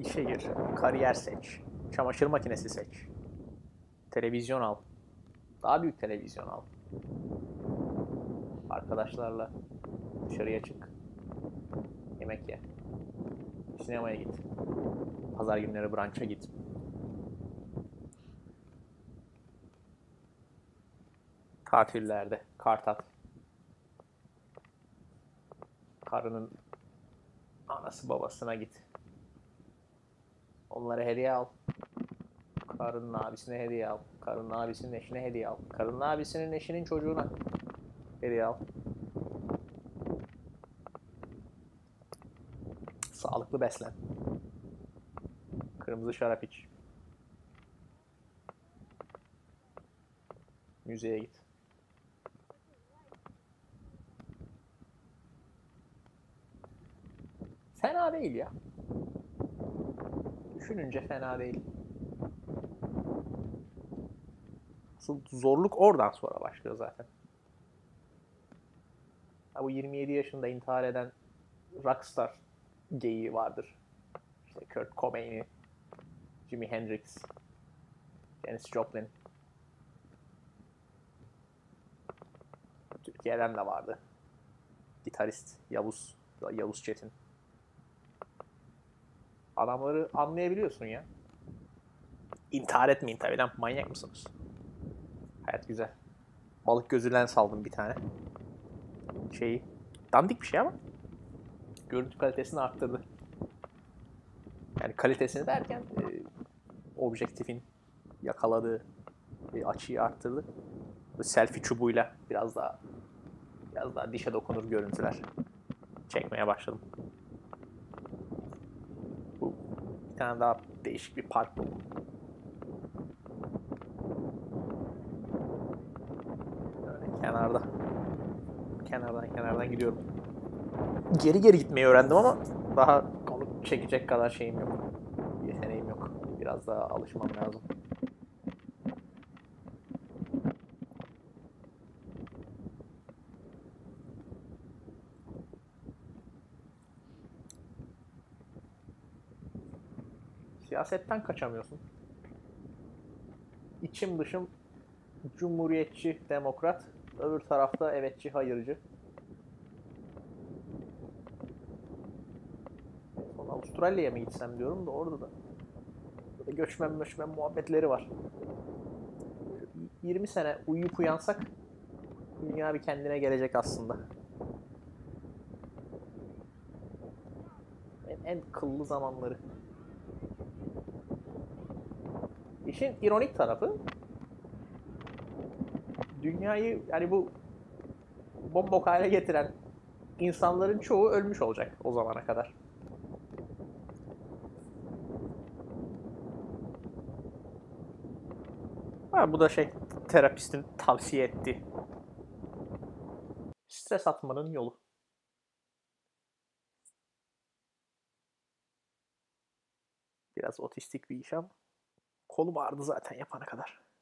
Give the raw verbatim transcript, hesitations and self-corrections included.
İşe gir, kariyer seç, çamaşır makinesi seç, televizyon al, daha büyük televizyon al, arkadaşlarla dışarıya çık, yemek ye, sinemaya git, pazar günleri brunch'a git. Tatillerde, Kartal, karının anası babasına git. Onlara hediye al. Karının abisine hediye al. Karının abisinin eşine hediye al. Karının abisinin eşinin çocuğuna hediye al. Sağlıklı beslen. Kırmızı şarap iç. Müzeye git. Fena değil ya. Düşününce fena değil. Asıl zorluk oradan sonra başlıyor zaten. Ha, bu yirmi yedi yaşında intihar eden rockstar geyiği vardır. İşte Kurt Cobain'i, Jimi Hendrix, Janis Joplin. Türkiye'den de vardı. Gitarist Yavuz, Yavuz Çetin. Adamları anlayabiliyorsun ya. İntihar etmeyin tabii lan. Manyak mısınız? Hayat güzel. Balık gözünden saldım bir tane. Şeyi. Dandik bir şey ama görüntü kalitesini arttırdı. Yani kalitesini derken e, objektifin yakaladığı e, açıyı arttırdı. Bu selfie çubuğuyla biraz daha biraz daha dişe dokunur görüntüler çekmeye başladım. Bu bir tane daha değişik bir park buldum. Böyle kenarda. Kenardan kenardan gidiyorum. Geri geri gitmeyi öğrendim ama daha onu çekecek kadar şeyim yok. Yeteneğim yok. Biraz daha alışmam lazım. Siyasetten kaçamıyorsun. İçim dışım cumhuriyetçi, demokrat. Öbür tarafta evetçi, hayırcı. Sonra Avustralya'ya mı gitsem diyorum da orada da burada göçmen göçmen muhabbetleri var. yirmi sene uyuyup uyansak dünya bir kendine gelecek aslında. En, en kıllı zamanları. İşin ironik tarafı dünyayı yani bu bombok hale getiren insanların çoğu ölmüş olacak o zamana kadar. Ha, bu da şey terapistin tavsiye ettiği. Stres atmanın yolu. Biraz otistik bir iş ama kolum ağrıdı zaten yapana kadar.